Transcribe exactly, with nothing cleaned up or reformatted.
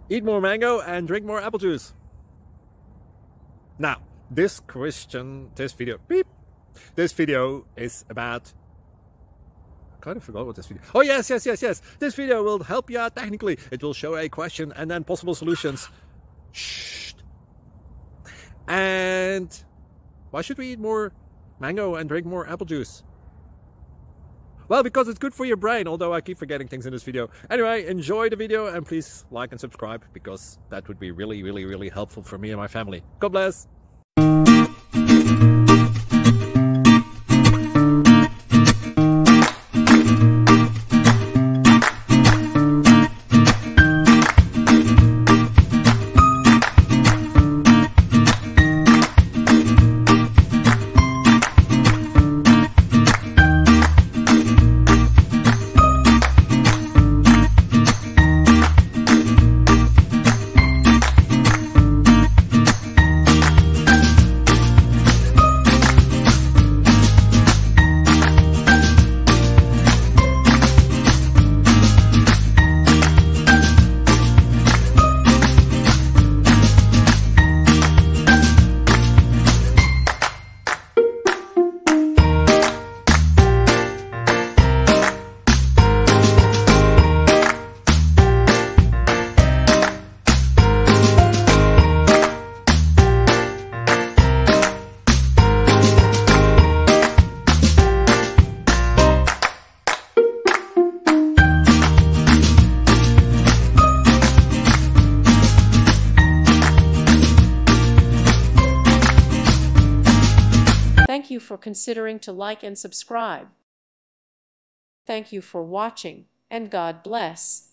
Eat more mango and drink more apple juice. Now, this question, this video, beep, this video is about, I kind of forgot what this video, oh yes, yes, yes, yes, this video will help you out technically. It will show a question and then possible solutions. Shh. And why should we eat more mango and drink more apple juice? Well, because it's good for your brain, although I keep forgetting things in this video. Anyway, enjoy the video and please like and subscribe, because that would be really, really, really helpful for me and my family. God bless! Thank you for considering to like and subscribe. Thank you for watching, and God bless.